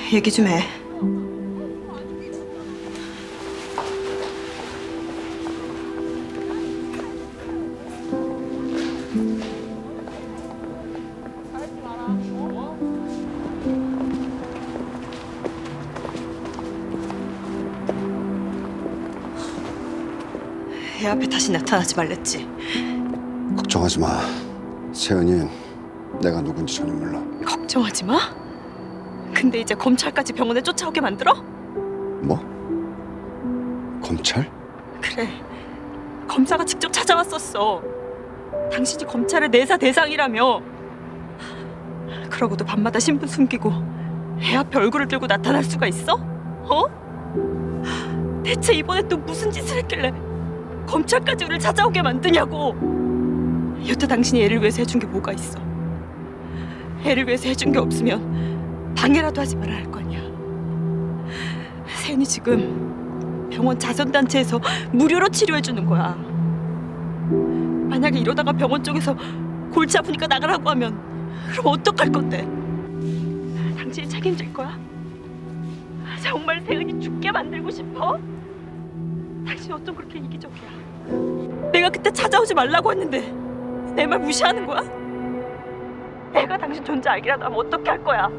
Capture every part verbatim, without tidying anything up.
얘기 좀 해. 애 앞에 다시 나타나지 말랬지. 걱정하지 마. 세은이 내가 누군지 전혀 몰라. 걱정하지 마? 근데 이제 검찰까지 병원에 쫓아오게 만들어? 뭐? 검찰? 그래. 검사가 직접 찾아왔었어. 당신이 검찰의 내사 대상이라며. 그러고도 밤마다 신분 숨기고 애 앞에 얼굴을 들고 나타날 수가 있어? 어? 대체 이번에 또 무슨 짓을 했길래 검찰까지 우리를 찾아오게 만드냐고. 여태 당신이 애를 위해서 해준 게 뭐가 있어? 애를 위해서 해준 게 없으면 방해라도 하지 말아야 할 거 아니야. 세은이 지금 병원 자선단체에서 무료로 치료해주는 거야. 만약에 이러다가 병원 쪽에서 골치 아프니까 나가라고 하면 그럼 어떡할 건데? 당신이 책임질 거야? 정말 세은이 죽게 만들고 싶어? 당신 어쩜 그렇게 이기적이야? 내가 그때 찾아오지 말라고 했는데 내 말 무시하는 거야? 내가 당신 존재 알기라도 하면 어떻게 할 거야?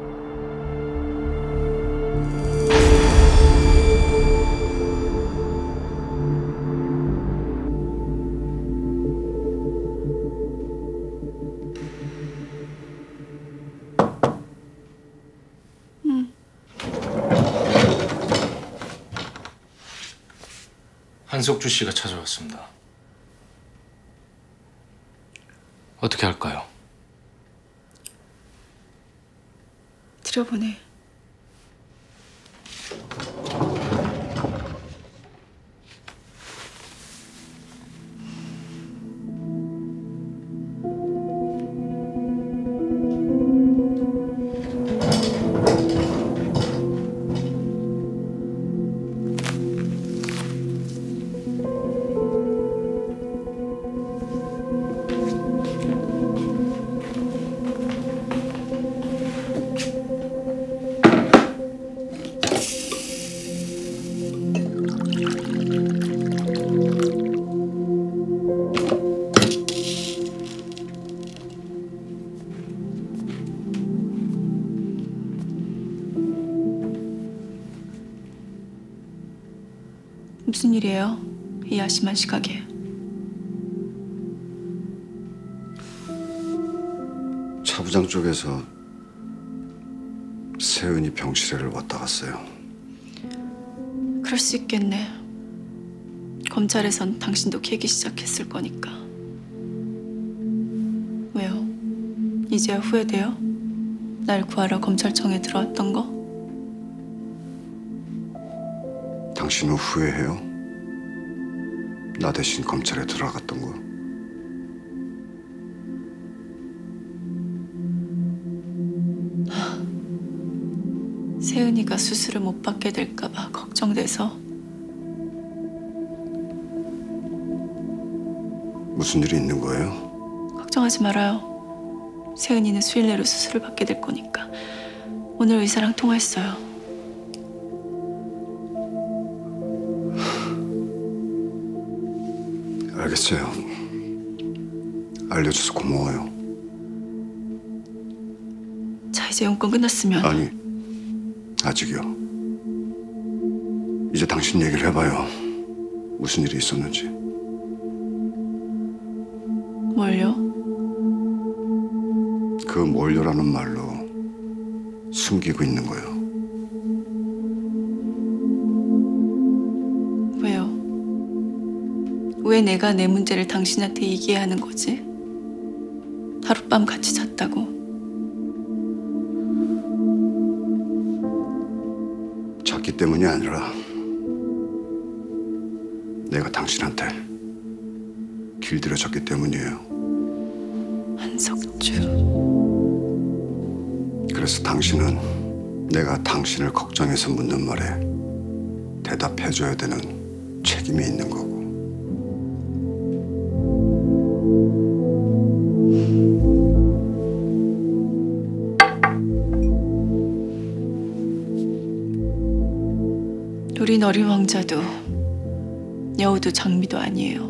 응. 한석주 씨가 찾아왔습니다. 어떻게 할까요? 들여보내. 무슨 일이에요? 이 야심한 시각에. 차부장 쪽에서 세은이 병실에를 왔다 갔어요. 그럴 수 있겠네. 검찰에선 당신도 캐기 시작했을 거니까. 왜요? 이제야 후회돼요? 날 구하러 검찰청에 들어왔던 거? 당신은 후회해요? 나 대신 검찰에 들어갔던 거. 세은이가 수술을 못 받게 될까 봐 걱정돼서. 무슨 일이 있는 거예요? 걱정하지 말아요. 세은이는 수일 내로 수술을 받게 될 거니까. 오늘 의사랑 통화했어요. 알겠어요. 알려줘서 고마워요. 자, 이제 용건 끝났으면. 아니, 아직이요. 이제 당신 얘기를 해봐요. 무슨 일이 있었는지. 뭘요? 그 뭘요라는 말로 숨기고 있는 거예요. 왜요? 왜 내가 내 문제를 당신한테 얘기해야 하는 거지? 하룻밤 같이 잤다고. 잤기 때문이 아니라 내가 당신한테 길들여졌기 때문이에요. 한석주. 그래서 당신은 내가 당신을 걱정해서 묻는 말에 대답해줘야 되는 책임이 있는 거고. 우린 어린 왕자도 여우도 장미도 아니에요.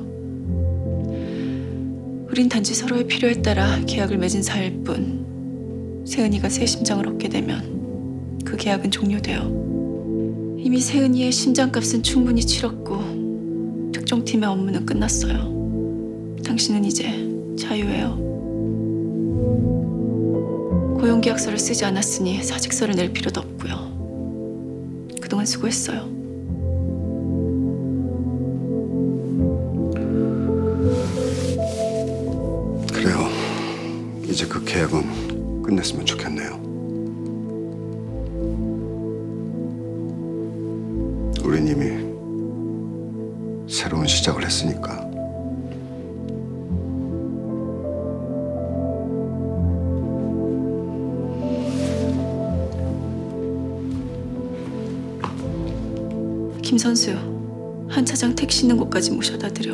우린 단지 서로의 필요에 따라 계약을 맺은 사이일 뿐. 세은이가 새 심장을 얻게 되면 그 계약은 종료돼요. 이미 세은이의 심장값은 충분히 치렀고 특종팀의 업무는 끝났어요. 당신은 이제 자유예요. 고용계약서를 쓰지 않았으니 사직서를 낼 필요도 없고요. 그동안 수고했어요. 그래요. 이제 그 계약은 끝냈으면 좋겠네요. 우린 이미 새로운 시작을 했으니까. 김 선수, 한 차장 택시 있는 곳까지 모셔다 드려.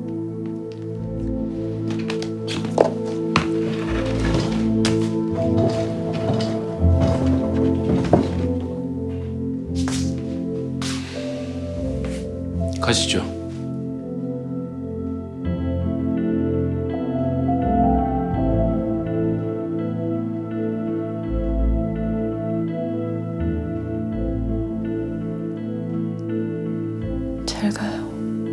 가시죠. 잘 가요.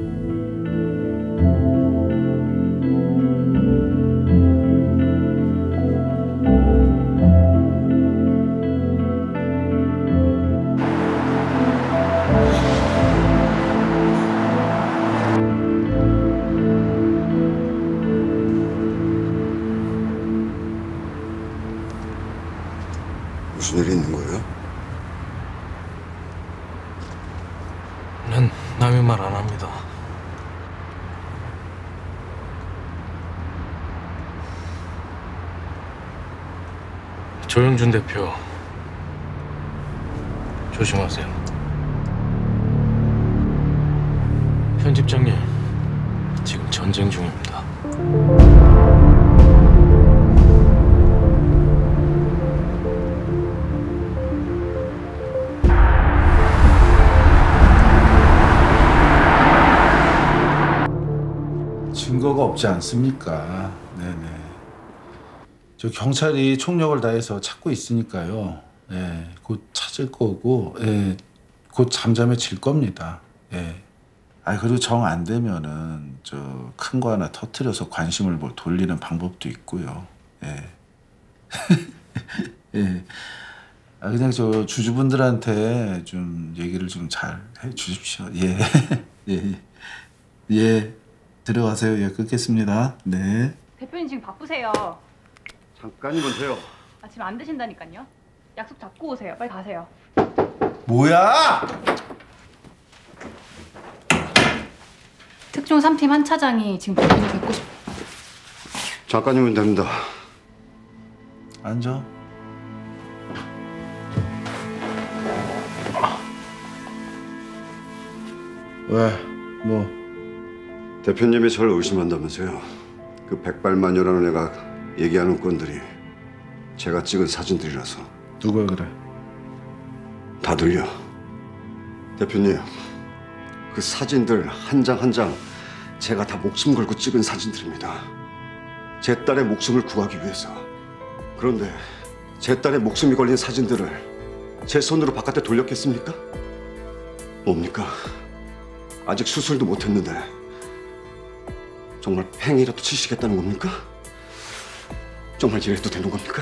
무슨 일이 있는 거예요? 난 남의 말 안 합니다. 조영준 대표, 조심하세요. 편집장님, 지금 전쟁 중입니다. 증거가 없지 않습니까? 네네. 저 경찰이 총력을 다해서 찾고 있으니까요. 예, 곧 찾을 거고, 예, 곧 잠잠해질 겁니다. 예. 아 그리고 정 안 되면은 저 큰 거 하나 터트려서 관심을 뭐 돌리는 방법도 있고요. 예. 예. 아 그냥 저 주주분들한테 좀 얘기를 좀 잘 해 주십시오. 예. 예. 예. 들어가세요. 예, 끊겠습니다. 네. 대표님 지금 바쁘세요. 잠깐이면 돼요. 아, 지금 안 되신다니까요. 약속 잡고 오세요. 빨리 가세요. 뭐야? 특종 삼 팀 한 차장이 지금 대표님 뵙고 싶... 잠깐이면 됩니다. 앉아. 왜? 뭐? 대표님이 저를 의심한다면서요. 그 백발마녀라는 애가 얘기하는 건들이 제가 찍은 사진들이라서. 누가 그래? 다들요. 대표님, 그 사진들 한 장 한 장 제가 다 목숨 걸고 찍은 사진들입니다. 제 딸의 목숨을 구하기 위해서. 그런데 제 딸의 목숨이 걸린 사진들을 제 손으로 바깥에 돌렸겠습니까? 뭡니까? 아직 수술도 못했는데 정말 팽이라도 치시겠다는 겁니까? 정말 이래도 되는 겁니까?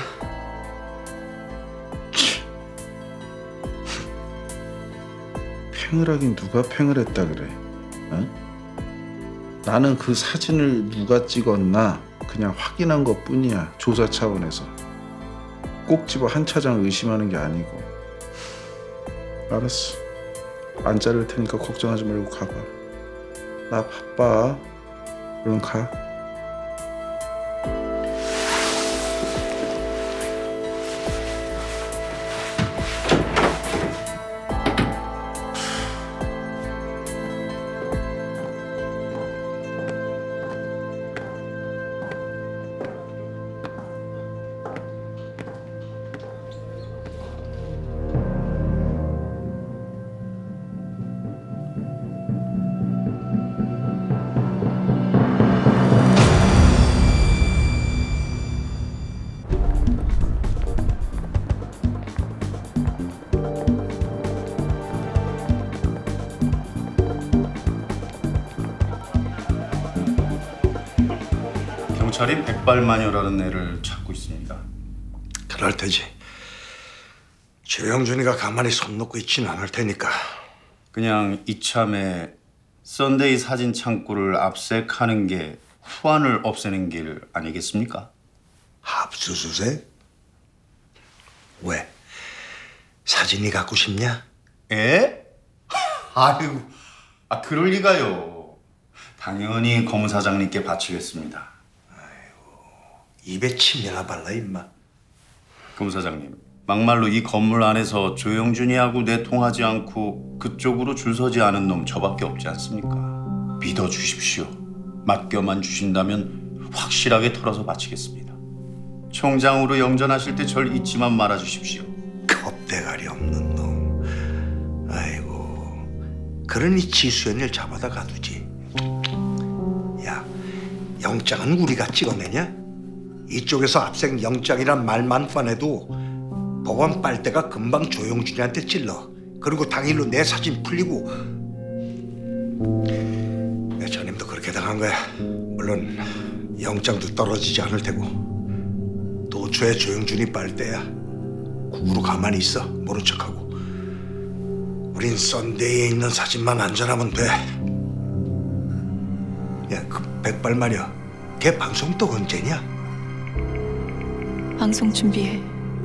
팽을 하긴 누가 팽을 했다 그래? 어? 나는 그 사진을 누가 찍었나 그냥 확인한 것 뿐이야. 조사 차원에서. 꼭 집어 한 차장 의심하는 게 아니고. 알았어. 안 자를 테니까 걱정하지 말고 가봐. 나 바빠. 얼른 가. 경찰이 백발마녀라는 애를 찾고 있습니다. 그럴 테지. 조영준이가 가만히 손 놓고 있지는 않을 테니까. 그냥 이참에 썬데이 사진 창고를 압색하는 게 후환을 없애는 길 아니겠습니까? 압수수색? 왜? 사진이 갖고 싶냐? 에? 아이고, 아 그럴 리가요. 당연히 검사장님께 바치겠습니다. 입에 침이나 발라 임마. 검사장님, 막말로 이 건물 안에서 조영준이하고 내통하지 않고 그쪽으로 줄 서지 않은 놈 저밖에 없지 않습니까? 믿어주십시오. 맡겨만 주신다면 확실하게 털어서 바치겠습니다. 총장으로 영전하실 때 절 잊지만 말아주십시오. 겁대가리 없는 놈. 아이고, 그러니 지수연을 잡아다 가두지. 야, 영장은 우리가 찍어내냐? 이쪽에서 압색 영장이란 말만 꺼내도 법원 빨대가 금방 조영준이한테 찔러. 그리고 당일로 내 사진 풀리고. 내 전임도 그렇게 당한 거야. 물론 영장도 떨어지지 않을 테고. 도초에 조영준이 빨대야. 국으로 가만히 있어. 모른 척하고. 우린 썬데이에 있는 사진만 안전하면 돼. 야, 그 백발마녀, 걔 방송 또 언제냐? 방송 준비해.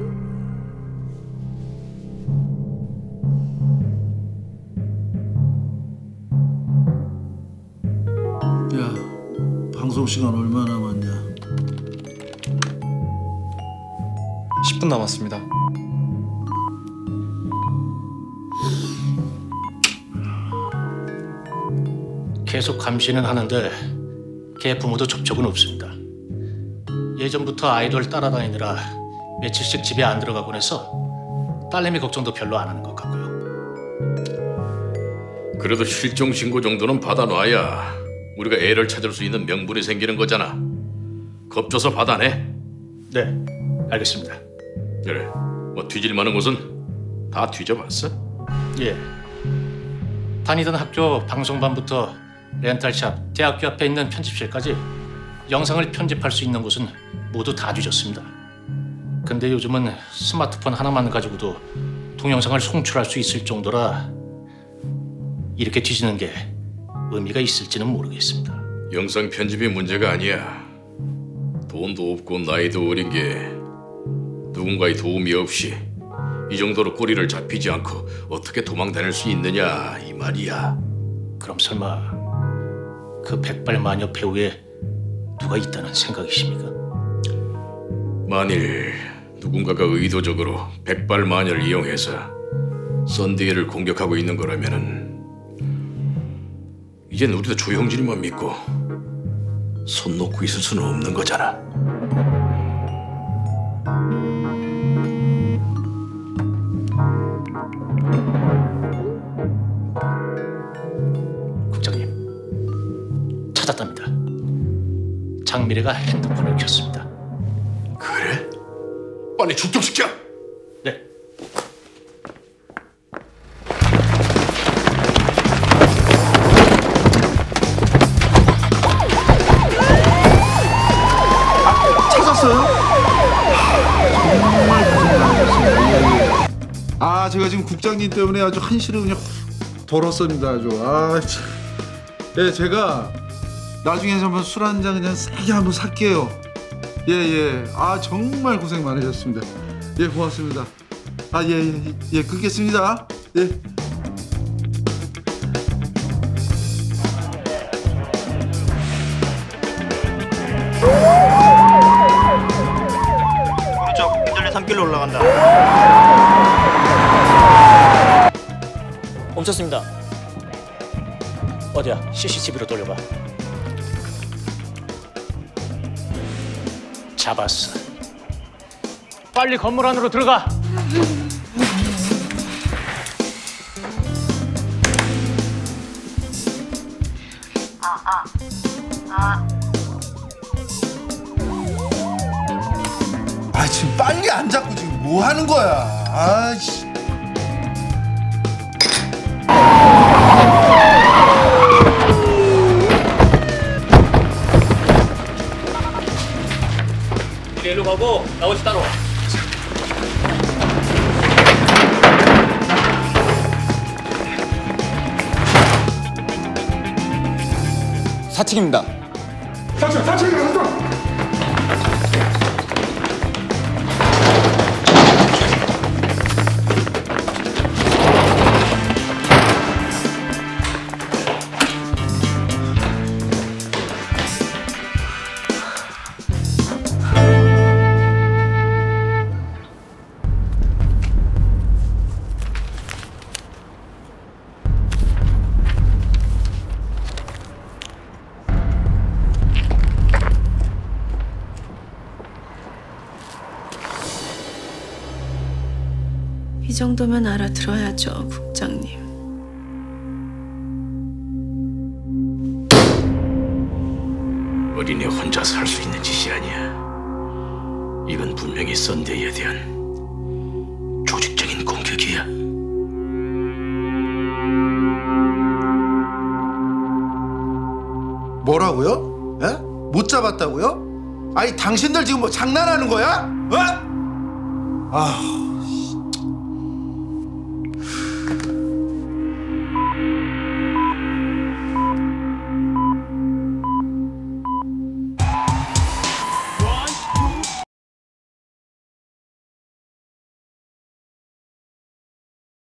야, 방송 시간 얼마 남았냐? 십 분 남았습니다. 계속 감시는 하는데 걔 부모도 접촉은 없습니다. 예전부터 아이돌 따라다니느라 며칠씩 집에 안 들어가곤 해서 딸내미 걱정도 별로 안 하는 것 같고요. 그래도 실종 신고 정도는 받아놔야 우리가 애를 찾을 수 있는 명분이 생기는 거잖아. 겁줘서 받아내. 네, 알겠습니다. 그래, 뭐 뒤질 만한 곳은 다 뒤져봤어? 예. 다니던 학교 방송반부터 렌탈샵, 대학교 앞에 있는 편집실까지 영상을 편집할 수 있는 곳은 모두 다 뒤졌습니다. 근데 요즘은 스마트폰 하나만 가지고도 동영상을 송출할 수 있을 정도라 이렇게 뒤지는 게 의미가 있을지는 모르겠습니다. 영상 편집이 문제가 아니야. 돈도 없고 나이도 어린 게 누군가의 도움이 없이 이 정도로 꼬리를 잡히지 않고 어떻게 도망 다닐 수 있느냐 이 말이야. 그럼 설마 그 백발마녀 배우에 누가 있다는 생각이십니까? 만일 누군가가 의도적으로 백발마녀를 이용해서 썬데이를 공격하고 있는 거라면은 이젠 우리도 조영진이만 믿고 손 놓고 있을 수는 없는 거잖아. 국장님, 찾았답니다. 장미래가 핸드폰을 켰습니다. 그래? 빨리 출동시켜! 네. 찾았어요? 정말 고생 많으셨습니다. 아, 제가 지금 국장님 때문에 아주 한시를 그냥 돌았습니다. 아주. 아, 참. 예, 제가 나중에 한번 술 한 잔 그냥 세게 한번 살게요. 예, 예. 아, 정말 고생 많으셨습니다. 예, 고맙습니다. 아, 예, 예, 예, 끊겠습니다. 예. 오른쪽 민들레 산길로 올라간다. 멈췄습니다. 어디야? 씨씨티비로 돌려봐. 잡았어. 빨리 건물 안으로 들어가. 아, 지금 빨리 안 잡고 지금 뭐 하는 거야? 아이씨. 여보, 나머지 따로. 사측입니다. 사측, 사측입니다. 이 정도면 알아들어야죠, 국장님. 어린애 혼자서 할 수 있는 짓이 아니야. 이건 분명히 썬데이에 대한 조직적인 공격이야. 뭐라고요? 예? 못 잡았다고요? 아니 당신들 지금 뭐 장난하는 거야? 어? 아.